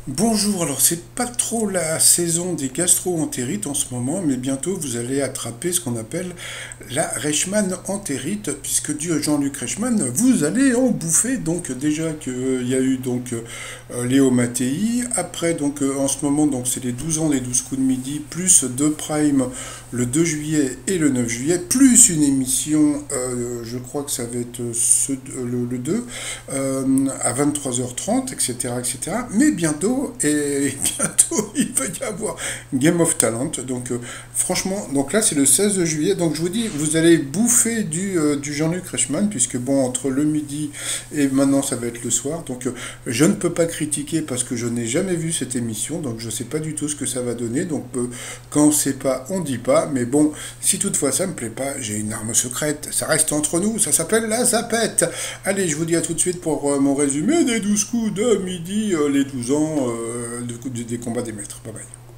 Bonjour, alors c'est pas trop la saison des gastro-entérites en ce moment, mais bientôt vous allez attraper ce qu'on appelle la Reichmann-entérite, puisque Dieu Jean-Luc Reichmann, vous allez en bouffer. Donc déjà qu'il y a eu Léo Mattei, après en ce moment donc c'est les 12 ans des 12 coups de midi, plus 2 prime le 2 juillet et le 9 juillet, plus une émission, je crois que ça va être le 2, à 23h30, etc., etc. Mais bientôt, il va y avoir Game of Talent. Donc, franchement, donc là, c'est le 16 juillet. Donc, je vous dis, vous allez bouffer du Jean-Luc Reichmann, puisque bon, entre le midi et maintenant, ça va être le soir. Donc, je ne peux pas critiquer parce que je n'ai jamais vu cette émission. Donc, je ne sais pas du tout ce que ça va donner. Donc, quand on ne sait pas, on ne dit pas. Mais bon, si toutefois ça me plaît pas, j'ai une arme secrète. Ça reste entre nous. Ça s'appelle la zapette. Allez, je vous dis à tout de suite pour mon résumé des 12 coups de midi, les 12 ans des combats des maîtres. Bye bye.